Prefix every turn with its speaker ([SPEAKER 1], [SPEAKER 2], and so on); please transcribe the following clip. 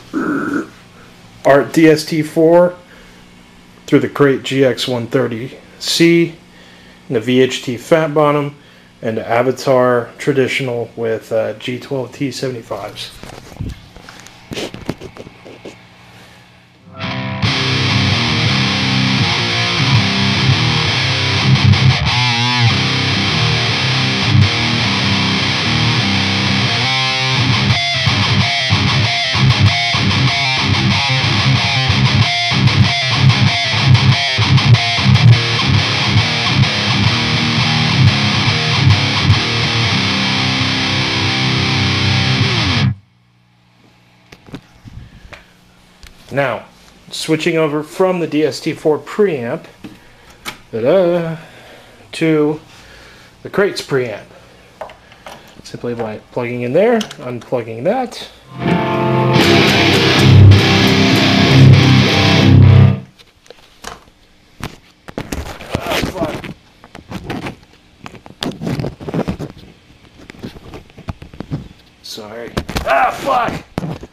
[SPEAKER 1] Art DST-4 through the crate GX130c, and the VHT fat bottom, and the Avatar traditional with G12T75s. Now, switching over from the DST-4 preamp to the crates preamp. Simply by plugging in there, unplugging that. Sorry. Ah, fuck!